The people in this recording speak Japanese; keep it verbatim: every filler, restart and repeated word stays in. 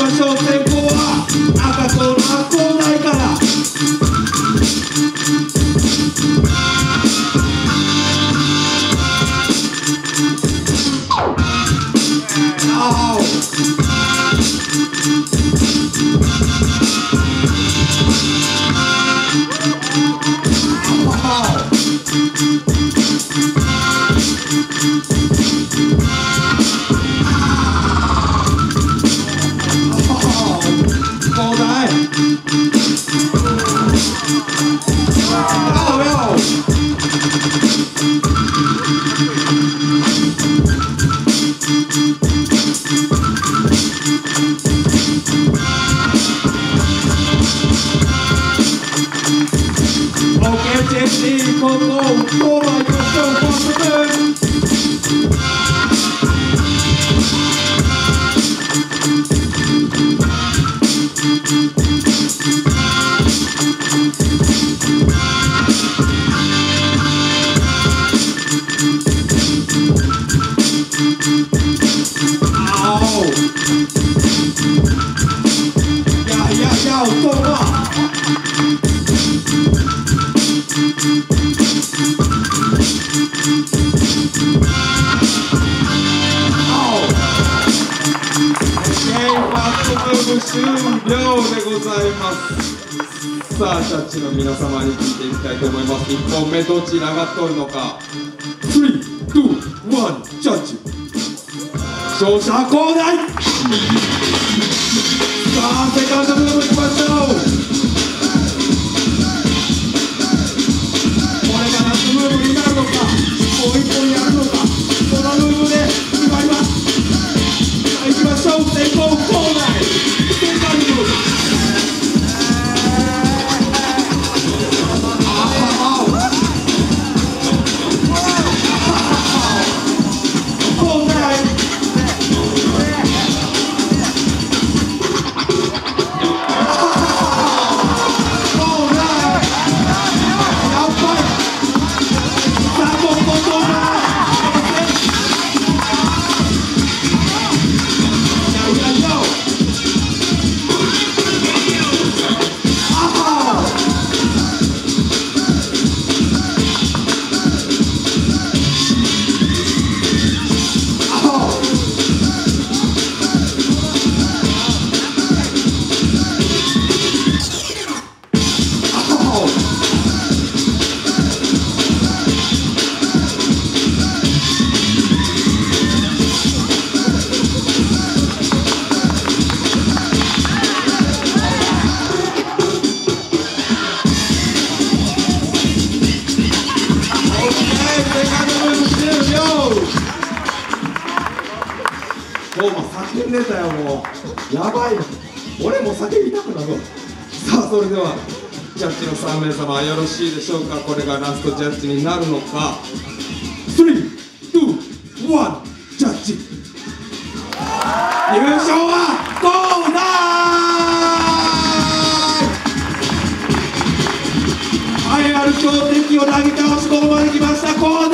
ましょう。先攻は赤コーナー高台から。終了でございます。さあジャッジの皆様に聞いていきたいと思います。いっぽんめどちらが取るのか。スリー、ツー、ワン、ジャッジ。勝者は高台。さあセカンドムーブいきましょう。これがラストムーブになるのか、もう一本やるのか、このムーブで決まります。さあいきましょう。先攻高台。叫んでたよ、もうやばい、俺も叫びたくなる。さあそれではジャッジのさんめいさまよろしいでしょうか。これがラストジャッジになるのか。スリー、ツー、ワン、ジャッジ。優勝は高台。栄えある強敵を投げ倒しここまで来ました高台。